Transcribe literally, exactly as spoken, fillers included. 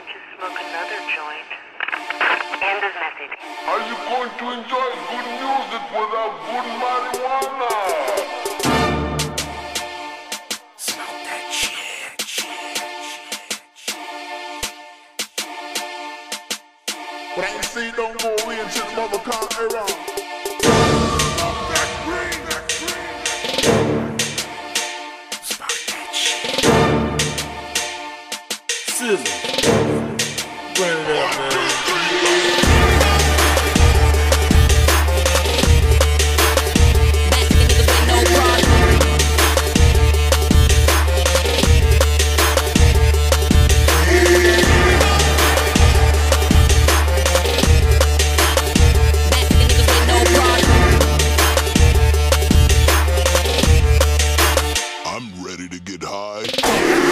don't you smoke another joint? End of message. Are you going to enjoy good music without good marijuana? Smoke that shit, shit, shit, shit. But I ain't see don't go in since Mother Khan era. Sizzle. Burn it up, man. I'm ready to get high.